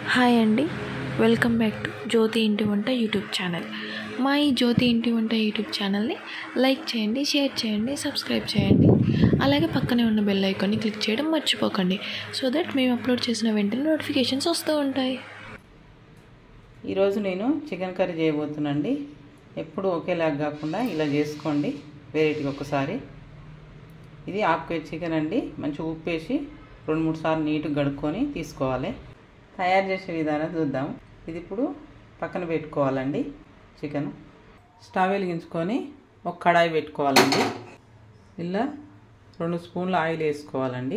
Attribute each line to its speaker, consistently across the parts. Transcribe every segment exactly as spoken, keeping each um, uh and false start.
Speaker 1: Hi అండి, welcome back to జ్యోతి ఇంటి వంట యూట్యూబ్ ఛానల్. మా ఈ జ్యోతి ఇంటి వంట యూట్యూబ్ ఛానల్ని లైక్ చేయండి, షేర్ చేయండి, సబ్స్క్రైబ్ చేయండి. అలాగే పక్కనే ఉన్న బెల్ ఐకాన్ని క్లిక్ చేయడం మర్చిపోకండి, సో దట్ మేము అప్లోడ్ చేసిన వెంటనే నోటిఫికేషన్స్ వస్తూ ఉంటాయి.
Speaker 2: ఈరోజు నేను చికెన్ కర్రీ చేయబోతున్నాండి. ఎప్పుడు ఒకేలాగా కాకుండా ఇలా చేసుకోండి, వెరైటీగా ఒకసారి. ఇది హాఫ్ కేజీ చికెన్ అండి. మంచిగా ఉప్పు వేసి రెండు మూడు సార్లు నీట్గా కడుక్కొని తీసుకోవాలి. తయారు చేసే విధానం చూద్దాం. ఇది ఇప్పుడు పక్కన పెట్టుకోవాలండి. చికెన్ స్టవ్ వెలిగించుకొని ఒక కడాయి పెట్టుకోవాలండి. ఇలా రెండు స్పూన్ల ఆయిల్ వేసుకోవాలండి.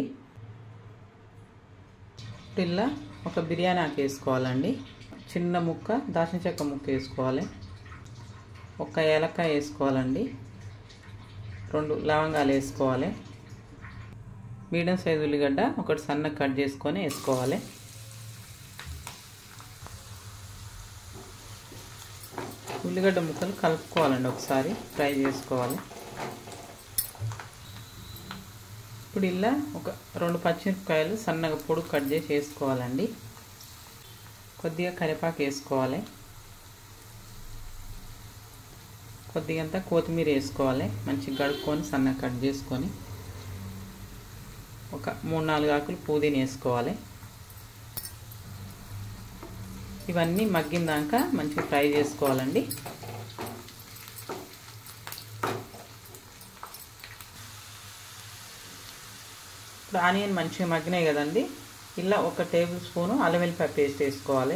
Speaker 2: ఇలా ఒక బిర్యానీ ఆకు వేసుకోవాలండి. చిన్న ముక్క దాల్చిన చెక్క ముక్క వేసుకోవాలి. ఒక ఏలక్కాయ వేసుకోవాలండి. రెండు లవంగాలు వేసుకోవాలి. మీడియం సైజు ఉల్లిగడ్డ ఒకటి సన్నగా కట్ చేసుకొని వేసుకోవాలి. ఉల్లిగడ్డ ముక్కలు కలుపుకోవాలండి, ఒకసారి ఫ్రై చేసుకోవాలి. ఇప్పుడు ఇలా ఒక రెండు పచ్చిమిరపకాయలు సన్నగా పొడుగు కట్ చేసి వేసుకోవాలండి. కొద్దిగా కరివేపాకు వేసుకోవాలి. కొద్దిగంత కొత్తిమీర వేసుకోవాలి. మంచిగా కడుక్కొని సన్నగా కట్ చేసుకొని ఒక మూడు నాలుగు ఆకులు పుదీనా వేసుకోవాలి. ఇవన్నీ మగ్గిందాక మంచిగా ఫ్రై చేసుకోవాలండి. ఇప్పుడు ఆనియన్ మంచిగా మగ్గినాయి కదండి. ఇలా ఒక టేబుల్ స్పూను అల్లం వెల్లిపాయ పేస్ట్ వేసుకోవాలి.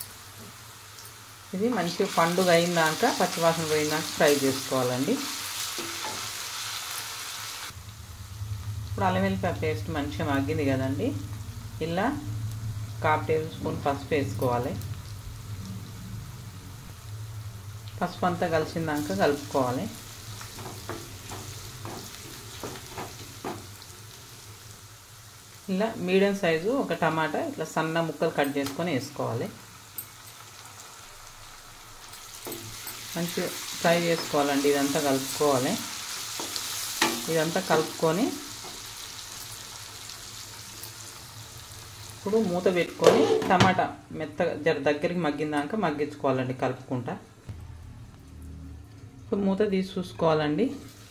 Speaker 2: ఇది మంచిగా పండుగ అయిందాక పచ్చివాసన పోయిందాక ఫ్రై చేసుకోవాలండి. ఇప్పుడు అల్లం వెల్లిపాయ పేస్ట్ మంచిగా మగ్గింది కదండి. ఇలా హాఫ్ టేబుల్ స్పూన్ పసుపు వేసుకోవాలి. పసుపు అంతా కలిసిందాక కలుపుకోవాలి. ఇలా మీడియం సైజు ఒక టమాటా ఇట్లా సన్న ముక్కలు కట్ చేసుకొని వేసుకోవాలి. మంచిగా ఫ్రై చేసుకోవాలండి. ఇదంతా కలుపుకోవాలి. ఇదంతా కలుపుకొని ఇప్పుడు మూత పెట్టుకొని టమాటా మెత్తగా జర దగ్గరికి మగ్గిందాక మగ్గించుకోవాలండి కలుపుకుంటా. ఇప్పుడు మూత తీసి చూసుకోవాలండి.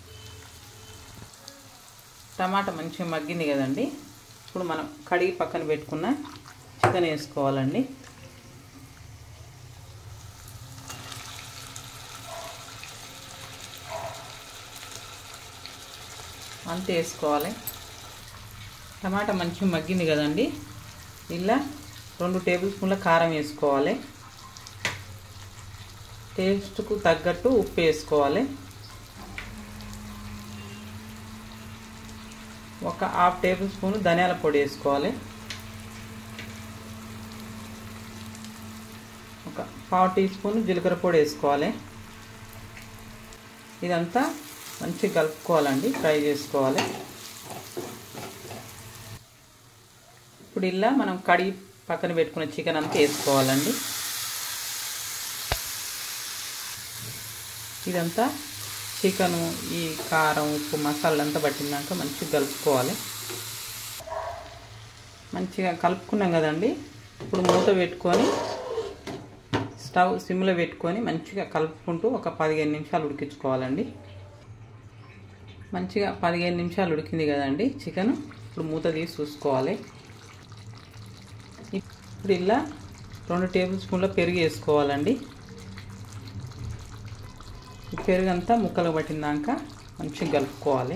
Speaker 2: టమాటా మంచిగా మగ్గింది కదండి. ఇప్పుడు మనం కడిగి పక్కన పెట్టుకున్న చికెన్ వేసుకోవాలండి. అంతే వేసుకోవాలి. టమాటా మంచిగా మగ్గింది కదండి. ఇలా రెండు టేబుల్ స్పూన్ల కారం వేసుకోవాలి. టేస్ట్కు తగ్గట్టు ఉప్పు వేసుకోవాలి. ఒక హాఫ్ టేబుల్ స్పూన్ ధనియాల పొడి వేసుకోవాలి. ఒక పావు టీ స్పూన్ జీలకర్ర పొడి వేసుకోవాలి. ఇదంతా మంచిగా కలుపుకోవాలండి, ఫ్రై చేసుకోవాలి. ఇప్పుడు ఇలా మనం కడిగి పక్కన పెట్టుకున్న చికెన్ అంతా వేసుకోవాలండి. ఇదంతా చికెను ఈ కారం ఉప్పు మసాలా అంతా పట్టినాక మంచిగా కలుపుకోవాలి. మంచిగా కలుపుకున్నాం కదండి. ఇప్పుడు మూత పెట్టుకొని స్టవ్ సిమ్లో పెట్టుకొని మంచిగా కలుపుకుంటూ ఒక పదిహేను నిమిషాలు ఉడికించుకోవాలండి. మంచిగా పదిహేను నిమిషాలు ఉడికింది కదండి చికెన్. ఇప్పుడు మూత తీసి చూసుకోవాలి. ఇప్పుడు ఇలా రెండు టేబుల్ స్పూన్ల పెరుగు వేసుకోవాలండి. ఈ పెరుగు అంతా ముక్కలు పట్టినాక మంచిగా కలుపుకోవాలి.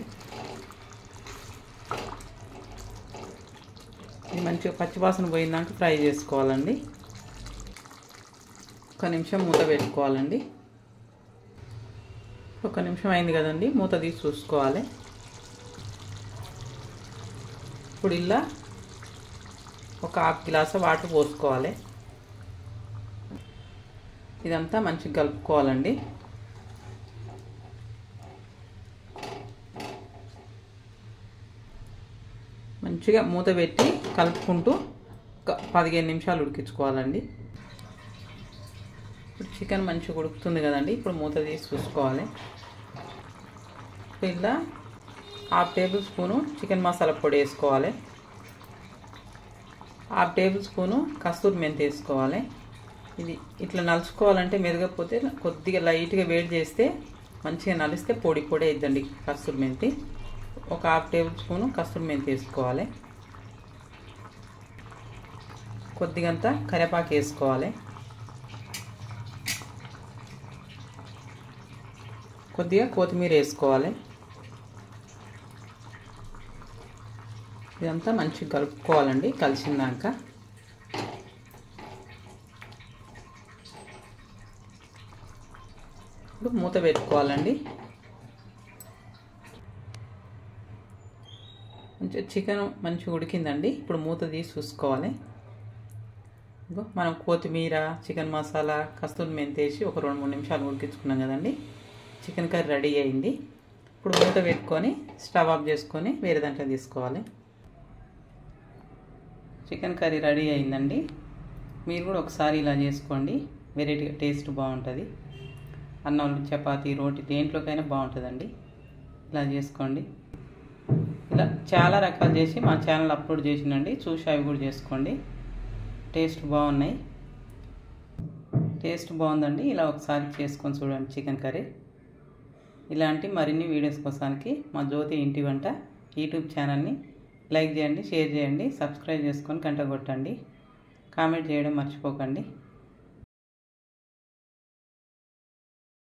Speaker 2: ఇది మంచిగా పచ్చివాసన పోయినాక ఫ్రై చేసుకోవాలండి. ఒక నిమిషం మూత పెట్టుకోవాలండి. ఒక నిమిషం అయింది కదండి. మూత తీసి చూసుకోవాలి. ఇప్పుడు ఇలా ఒక హాఫ్ గ్లాస్ వాటర్ పోసుకోవాలి. ఇదంతా మంచిగా కలుపుకోవాలండి. మంచిగా మూత పెట్టి కలుపుకుంటూ ఒక పదిహేను నిమిషాలు ఉడికించుకోవాలండి. ఇప్పుడు చికెన్ మంచిగా ఉడుకుతుంది కదండి. ఇప్పుడు మూత తీసి చూసుకోవాలి. ఇలా half tablespoon chicken masala పొడి వేసుకోవాలి. హాఫ్ టేబుల్ స్పూను కస్తూరి మెంతి వేసుకోవాలి. ఇది ఇట్లా నలుచుకోవాలంటే మెదగకపోతే కొద్దిగా లైట్గా వేడి చేస్తే మంచిగా నలిస్తే పొడి పొడి అయిద్దండి కస్తూరి మెంతి. ఒక హాఫ్ టేబుల్ స్పూను కస్తూరి మెంతి వేసుకోవాలి. కొద్దిగంత కరివేపాకు వేసుకోవాలి. కొద్దిగా కొత్తిమీర వేసుకోవాలి. ఇదంతా మంచిగా కలుపుకోవాలండి. కలిసిందాక ఇప్పుడు మూత పెట్టుకోవాలండి. మంచిగా చికెన్ మంచిగా ఉడికిందండి. ఇప్పుడు మూత తీసి చూసుకోవాలి. మనం కొత్తిమీర, చికెన్ మసాలా, కస్తూరి మెంతి వేసి ఒక రెండు మూడు నిమిషాలు ఉడికించుకున్నాం కదండి. చికెన్ కర్రీ రెడీ అయింది. ఇప్పుడు మూత పెట్టుకొని స్టవ్ ఆఫ్ చేసుకొని వేరే దాంట్లో తీసుకోవాలి. చికెన్ కర్రీ రెడీ అయిందండి. మీరు కూడా ఒకసారి ఇలా చేసుకోండి. వెరైటీగా టేస్ట్ బాగుంటుంది. అన్నం, చపాతీ, రోటీ దేంట్లోకైనా బాగుంటుందండి. ఇలా చేసుకోండి. ఇలా చాలా రకాలు చేసి మా ఛానల్ అప్లోడ్ చేసినండి. చూసి అవి కూడా చేసుకోండి. టేస్ట్ బాగున్నాయి. టేస్ట్ బాగుందండి. ఇలా ఒకసారి చేసుకొని చూడండి చికెన్ కర్రీ. ఇలాంటి మరిన్ని వీడియోస్ కోసానికి మా జ్యోతి ఇంటి వంట యూట్యూబ్ ఛానల్ని లైక్ చేయండి, షేర్ చేయండి, సబ్స్క్రైబ్ చేసుకొని గంట కొట్టండి. కామెంట్ చేయడం మర్చిపోకండి.